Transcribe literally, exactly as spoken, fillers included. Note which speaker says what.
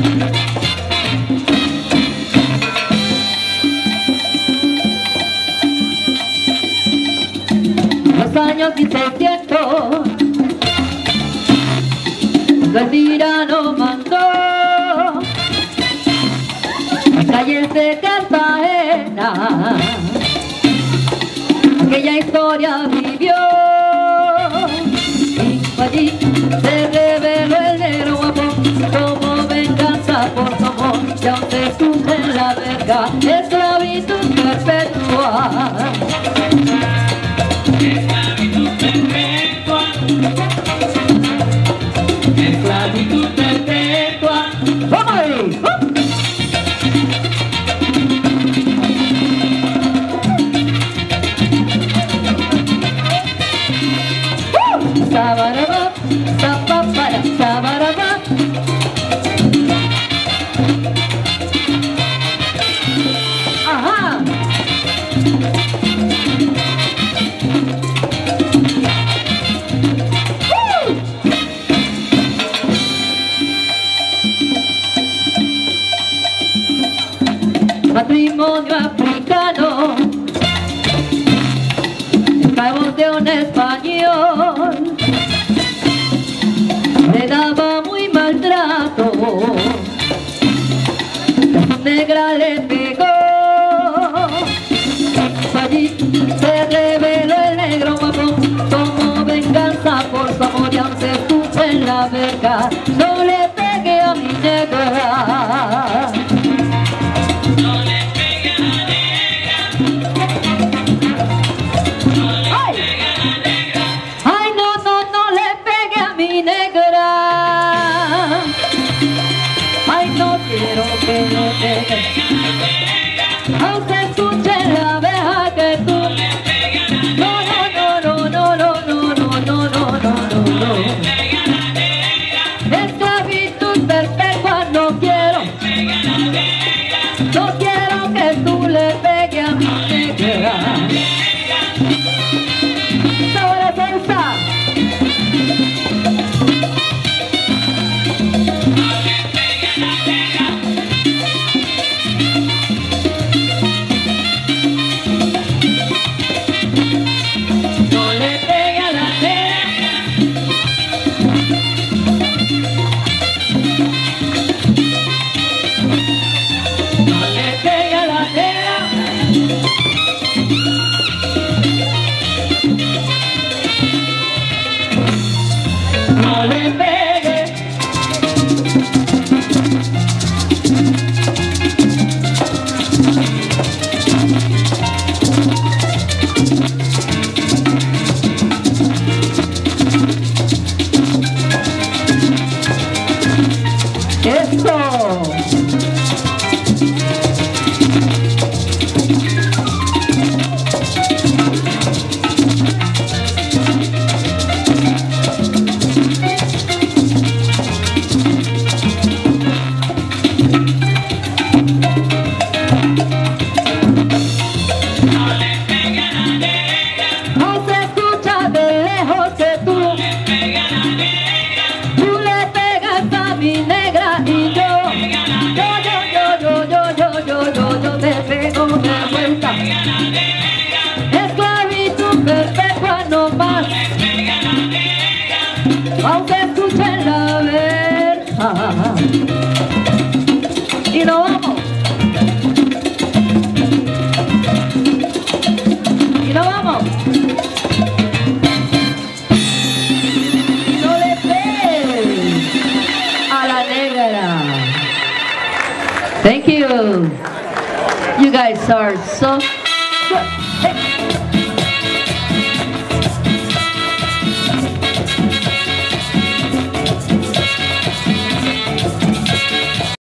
Speaker 1: Los años mil seiscientos, el tirano mandó las calles de Cartagena, aquella historia vivió, y allí se reveló el negro guapo como venganza por su amor, y aún se sufre en la verga esclavitud perpetua.
Speaker 2: Esclavitud perpetua, esclavitud perpetua.
Speaker 1: ¡Vamos ahí! ¡Uh! Sabaraba, sabapara, sabaraba. Ajá. Matrimonio africano, esclavos de un español, le daba muy maltrato, la negra le pegó, allí se reveló el negro guapo como venganza por su amor, y aún se puso en la verga, no le pegué a mi negra. Quiero que no te aunque escuche la abeja que tú no, no, no, no, no, no, no, no, no, no, no, no. Esclavitud perpetua no quiero, no quiero que tú le pegues a mi negra. Ahora salsa. No le pegue. Esto. Esclavitud perpetua no más, aunque escuchen la verja. Y nos vamos. Y nos vamos. No le pegues a la negra. Thank you. You guys are so good.